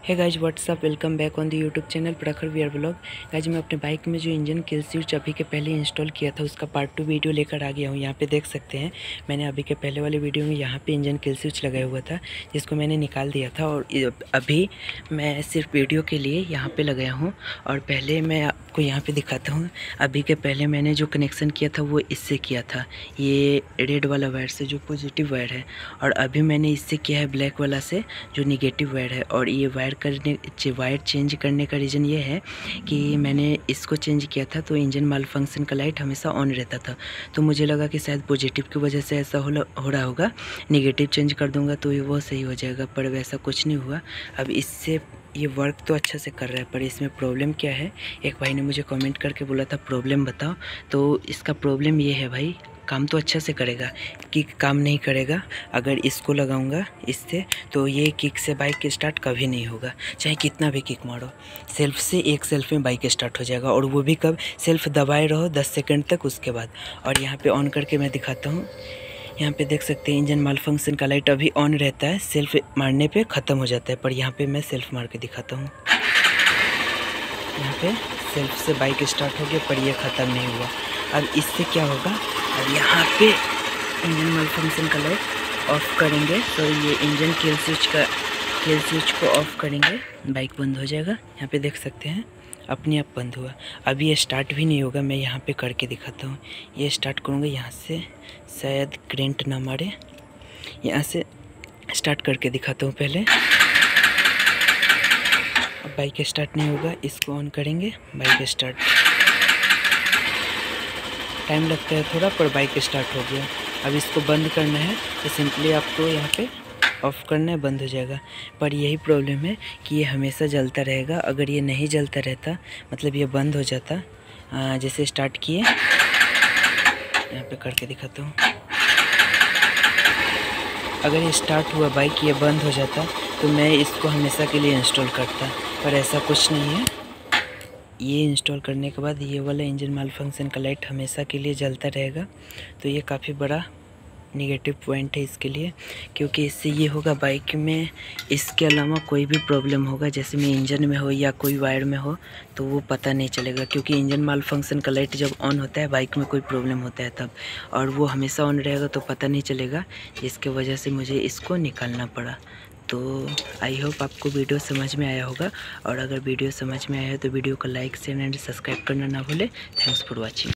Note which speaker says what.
Speaker 1: है guys what's up, welcome back on the YouTube channel Prakhar VR blog. Guys मैं अपने bike में जो इंजन किल स्विच अभी के पहले इंस्टॉल किया था उसका पार्ट 2 वीडियो लेकर आ गया हूँ। यहाँ पे देख सकते हैं मैंने अभी के पहले वाले वीडियो में यहाँ पे इंजन किल स्विच लगाया हुआ था जिसको मैंने निकाल दिया था, और अभी मैं सिर्फ वीडियो के लिए यहाँ पर लगाया हूँ। और पहले मैं आपको यहाँ पर दिखाता हूँ, अभी के पहले मैंने जो कनेक्शन किया था वो इससे किया था, ये रेड वाला वायर से जो पॉजिटिव वायर है, और अभी मैंने इससे किया है ब्लैक वाला से जो निगेटिव वायर है। और ये वायर चेंज करने का रीज़न ये है कि मैंने इसको चेंज किया था तो इंजन माल फंक्शन का लाइट हमेशा ऑन रहता था, तो मुझे लगा कि शायद पॉजिटिव की वजह से ऐसा हो रहा होगा। निगेटिव चेंज कर दूंगा तो ये वो सही हो जाएगा, पर वैसा कुछ नहीं हुआ। अब इससे ये वर्क तो अच्छा से कर रहा है, पर इसमें प्रॉब्लम क्या है, एक भाई ने मुझे कमेंट करके बोला था प्रॉब्लम बताओ। तो इसका प्रॉब्लम ये है भाई, काम तो अच्छा से करेगा, किक काम नहीं करेगा। अगर इसको लगाऊंगा इससे तो ये किक से बाइक स्टार्ट कभी नहीं होगा, चाहे कितना भी किक मारो। सेल्फ से एक सेल्फ में बाइक स्टार्ट हो जाएगा, और वो भी कब, सेल्फ दबाए रहो 10 सेकंड तक, उसके बाद। और यहाँ पे ऑन करके मैं दिखाता हूँ। यहाँ पे देख सकते हैं इंजन माल फंक्शन का लाइट अभी ऑन रहता है, सेल्फ मारने पे ख़त्म हो जाता है। पर यहाँ पे मैं सेल्फ मार के दिखाता हूँ। यहाँ पे सेल्फ से बाइक स्टार्ट हो गया, पर ये ख़त्म नहीं हुआ। अब इससे क्या होगा, अब यहाँ पे इंजन माल फंक्शन का लाइट ऑफ करेंगे तो ये इंजन किल स्विच को ऑफ करेंगे, बाइक बंद हो जाएगा। यहाँ पे देख सकते हैं अपने आप बंद हुआ। अभी ये स्टार्ट भी नहीं होगा, मैं यहाँ पे करके दिखाता हूँ। ये स्टार्ट करूँगा यहाँ से, शायद करेंट ना मारे। यहाँ से स्टार्ट करके दिखाता हूँ पहले। अब बाइक स्टार्ट नहीं होगा, इसको ऑन करेंगे, बाइक स्टार्ट। टाइम लगता है थोड़ा, पर बाइक स्टार्ट हो गया। अब इसको बंद करना है तो सिंपली आपको यहाँ पे ऑफ़ करना है, बंद हो जाएगा। पर यही प्रॉब्लम है कि ये हमेशा जलता रहेगा। अगर ये नहीं जलता रहता, मतलब ये बंद हो जाता, जैसे स्टार्ट किए, यहाँ पे करके दिखाता हूँ। अगर ये स्टार्ट हुआ बाइक, ये बंद हो जाता, तो मैं इसको हमेशा के लिए इंस्टॉल करता, पर ऐसा कुछ नहीं है। ये इंस्टॉल करने के बाद ये वाला इंजन माल फंक्शन का लाइट हमेशा के लिए जलता रहेगा। तो ये काफ़ी बड़ा नेगेटिव पॉइंट है इसके लिए, क्योंकि इससे ये होगा बाइक में इसके अलावा कोई भी प्रॉब्लम होगा, जैसे में इंजन में हो या कोई वायर में हो, तो वो पता नहीं चलेगा। क्योंकि इंजन माल फंक्शन का लाइट जब ऑन होता है, बाइक में कोई प्रॉब्लम होता है तब, और वो हमेशा ऑन रहेगा तो पता नहीं चलेगा, जिसके वजह से मुझे इसको निकालना पड़ा। तो आई होप आपको वीडियो समझ में आया होगा, और अगर वीडियो समझ में आया है तो वीडियो को लाइक शेयर एंड सब्सक्राइब करना ना भूलें। Thanks for watching.